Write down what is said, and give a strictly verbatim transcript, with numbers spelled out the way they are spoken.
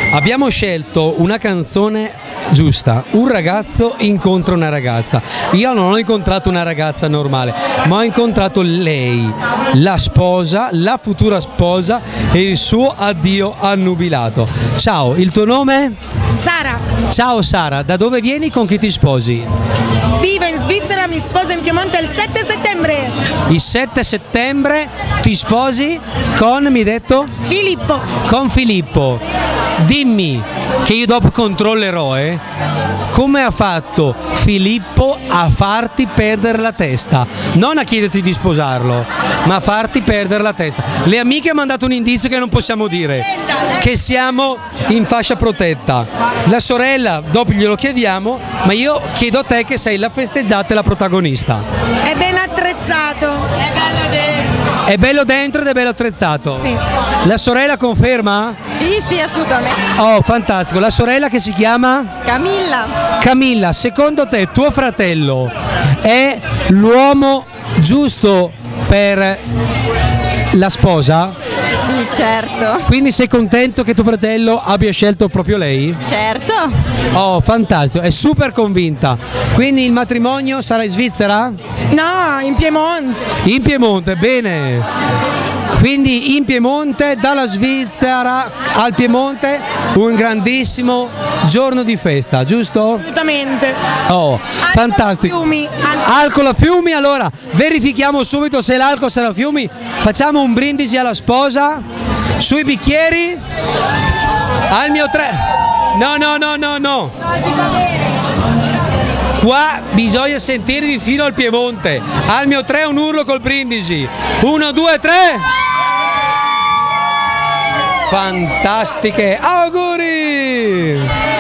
Abbiamo scelto una canzone giusta. Un ragazzo incontra una ragazza. Io non ho incontrato una ragazza normale, ma ho incontrato lei, la sposa, la futura sposa e il suo addio annubilato. Ciao, il tuo nome? Sara. Ciao Sara, da dove vieni, con chi ti sposi? Vivo in Svizzera, mi sposo in Piemonte il sette settembre. Il sette settembre ti sposi con, mi hai detto? Filippo. Con Filippo. Dimmi, che io dopo controllerò, eh, come ha fatto Filippo a farti perdere la testa? Non a chiederti di sposarlo, ma a farti perdere la testa. Le amiche hanno mandato un indizio che non possiamo dire, che siamo in fascia protetta. La sorella, dopo glielo chiediamo, ma io chiedo a te che sei la festeggiata e la protagonista. È ben attrezzato. È bello dentro. È bello dentro ed è bello attrezzato? Sì. La sorella conferma? Sì, sì, assolutamente. Oh, fantastico. La sorella che si chiama? Camilla. Camilla, secondo te tuo fratello è l'uomo giusto per la sposa? Sì, certo. Quindi sei contento che tuo fratello abbia scelto proprio lei? Certo. Oh, fantastico, è super convinta. Quindi il matrimonio sarà in Svizzera? No, in Piemonte. In Piemonte, bene. Quindi in Piemonte, dalla Svizzera al Piemonte, un grandissimo giorno di festa, giusto? Assolutamente. Oh, Alcol fantastico. a fiumi. Alcol a fiumi, allora verifichiamo subito se l'alcol sarà a fiumi. Facciamo un brindisi alla sposa, sui bicchieri, al mio tre. No, no, no, no, no. Qua bisogna sentirvi fino al Piemonte. Al mio tre un urlo col brindisi. Uno, due, tre. Fantastiche, auguri!